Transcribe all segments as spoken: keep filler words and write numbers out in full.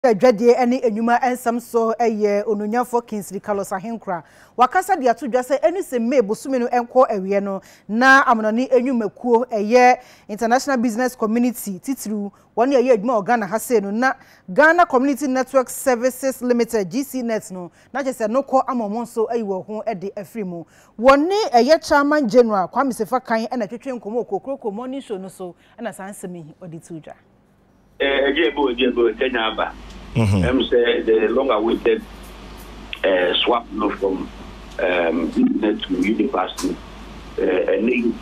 Adwade ene enwuma ensam so eye ononyafo Kingsley Carlos Ahenkorah wakasa de atodwa se eni se me bosumi no enko awie no na amononi enwumakuo eye International Business Community titru woni eye adwuma organa hase no na Ghana Community Network Services Limited G C N E T no na chese no ko amomon so ayiwo ho e de afrimu woni eye chairman general Kwame Sefa kan ena twetwe nkomo okokroko morning show no so ena sansemi odi tudwa eh jebo jebo tenyaba mm-hmm. um, say the long awaited uh, swap no from um G C N E T to University uh, and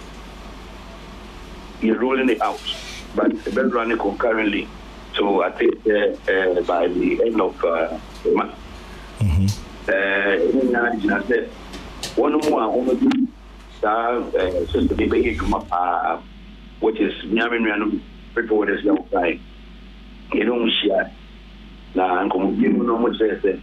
you're rolling it out, but it's been running concurrently. So I think uh, uh, by the end of uh, the month, mm-hmm. uh, I said one more on the system which is Nyamin people with this young guy. You know, share. Now, I'm going to give you no more say.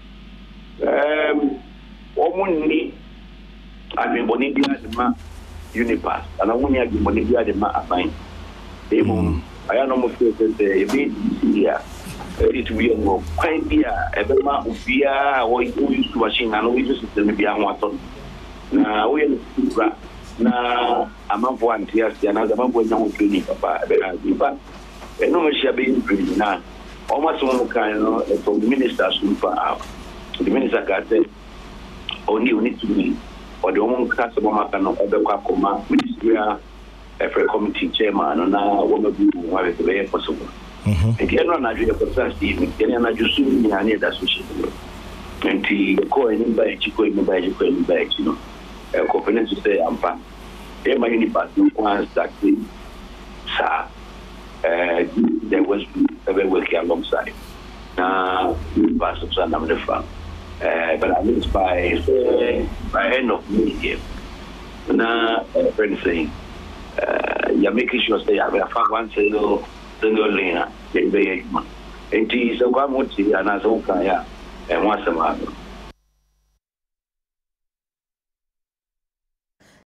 Um, Omuni, I mean, Bonibia the ma Unipass, and I want to have Bonibia the ma abine. They will, I am almost saying that a bit here. It will be more quite dear, a bit more beer, or you use to machine, and we just tell me beyond one. Now, we are now, I'm up one tears, and I'm going to go Papa, but and no shall be in prison now. Almost one kind of from the ministers to far out. The minister got said, only you need to be, or the woman customer happen of the Kakoma, ministerial effort committee chairman, and now one of you who are very possible. And the other Nigeria for South Stephen, the other Jusu, and the association. And the coin by Chico in the bag, in the bag, you know, a company to say, I'm fine. Emma Unipass, once that thing, sir. Uh, there was a very working alongside. Now, pass of Sun the farm. But I mean, by uh, by end of May here, now, a friend saying, uh, you're making sure they have a far one single single lane, and tea, so one would see another Okaya and once a month.